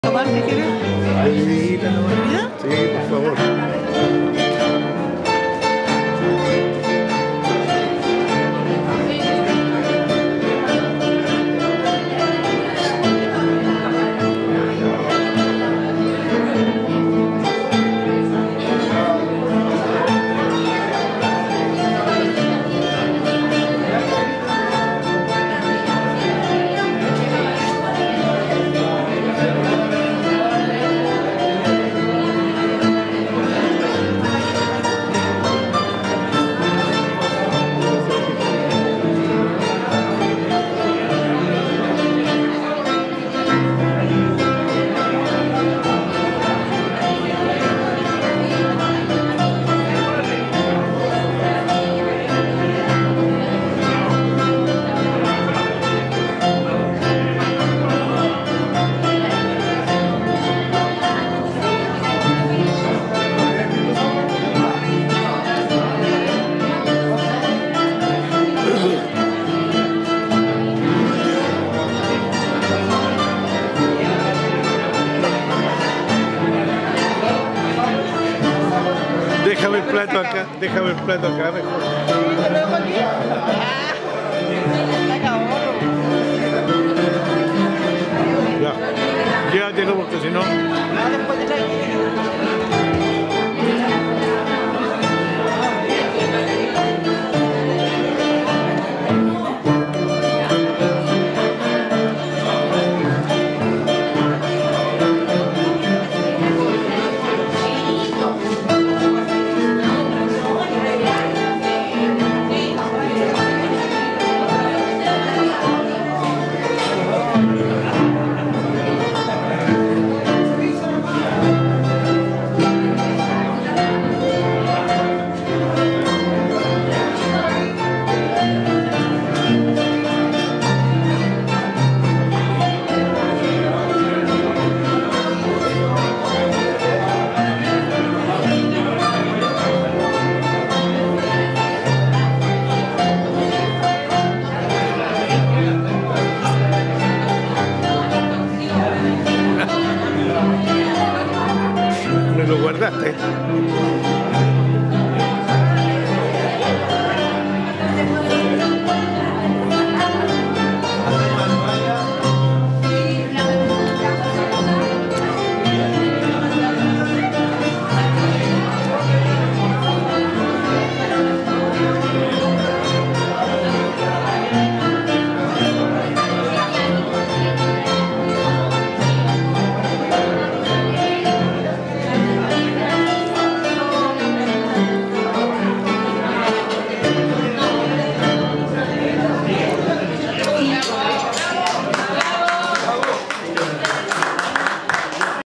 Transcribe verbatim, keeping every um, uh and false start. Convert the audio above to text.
tomar, ¿qué quieres? Bebidita nomás. ¿Bebida? Sí, por favor. Déjame el plato acá, déjame el plato acá mejor. ¿Te lo dejo aquí? Ah, se acabó. Ya, llévatelo porque si no... No, después te traigo. Me lo guardaste.